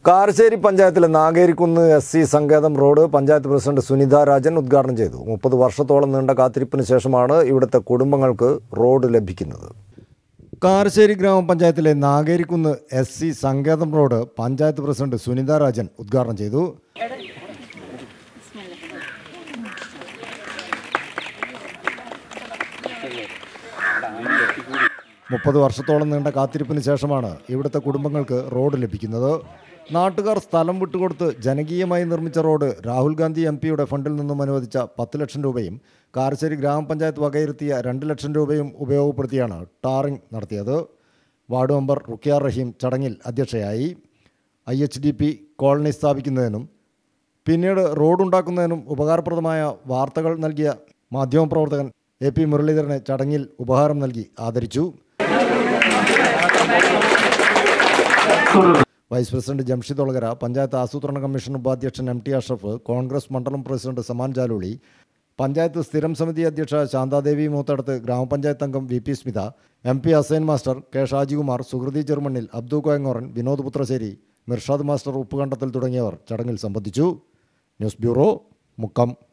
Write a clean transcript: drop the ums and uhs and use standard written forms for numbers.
കാരശ്ശേരി പഞ്ചായത്തിലെ നാഗേരിക്കുന്ന് SC സങ്കേതം road panchayat president Sunitha Rajan ഉദ്ഘാടനം ചെയ്തു. 30 വർഷത്തോളം നീണ്ട കാത്തിരിപ്പിന് ശേഷമാണ് ഇവിടുത്തെ കുടുംബങ്ങൾക്ക് റോഡ് ലഭിക്കുന്നത്. കാരശ്ശേരി ഗ്രാമപഞ്ചായത്തിലെ നാഗേരിക്കുന്ന് SC സങ്കേതം റോഡ് പഞ്ചായത്ത് പ്രസിഡന്റ് സുനിത രാജൻ ഉദ്ഘാടനം ചെയ്തു. മുപ്പത് വർഷത്തോളം നീണ്ട കാത്തിരിപ്പിന് ശേഷമാണ് ഇവിടുത്തെ കുടുംബങ്ങൾക്ക് റോഡ് ലഭിക്കുന്നത്. നാട്ടുകാർ സ്ഥലം വിട്ടുകൊടുത്ത് ജനകീയമായി നിർമ്മിച്ച റോഡ് രാഹുൽ ഗാന്ധി MP ഫണ്ടിൽ നിന്നും അനുവദിച്ച 10 ലക്ഷം രൂപയും കാരശ്ശേരി ഗ്രാമപഞ്ചായത്ത് വകയിരുത്തിയ 2 ലക്ഷം രൂപയും ഉപയോഗപ്പെടുത്തിയാണ് ടാറിംഗ് നടത്തിയത്. വാർഡ് മെമ്പർ റുക്കിയ റഹീം ചടങ്ങിൽ അധ്യക്ഷയായി. IHDP കോളനി സ്ഥാപിക്കുന്നതിനും പിന്നീട് റോഡുണ്ടാക്കുന്നതിനും ഉപകാരപ്രദമായ വാർത്തകൾ നൽകിയ മാധ്യമപ്രവർത്തകൻ AP മുരളീധരനെ ചടങ്ങിൽ ഉപഹാരം നൽകി ആദരിച്ചു. വൈസ് പ്രസിഡന്റ് ജംഷിദ് ഒളകര, പഞ്ചായത്ത് ആസൂത്രണ കമ്മീഷൻ ഉപാധ്യക്ഷൻ MT അഷ്റഫ്, കോൺഗ്രസ് മണ്ഡലം പ്രസിഡന്റ് സമാൻ ജാലൂളി, പഞ്ചായത്ത് സ്ഥിരം സമിതി അധ്യക്ഷ ശാന്താദേവി മൂത്തടത്ത്, ഗ്രാമപഞ്ചായത്ത് അംഗം VP Smitha, MP Hussain master, K Shajikumar, Suhruthi Cherumannil, Abdu Koyangoran, Vinod Puthrasseri, Mirshad master Uppukandathil തുടങ്ങിയവർ ചടങ്ങിൽ സംബന്ധിച്ചു. News bureau, Mukkam.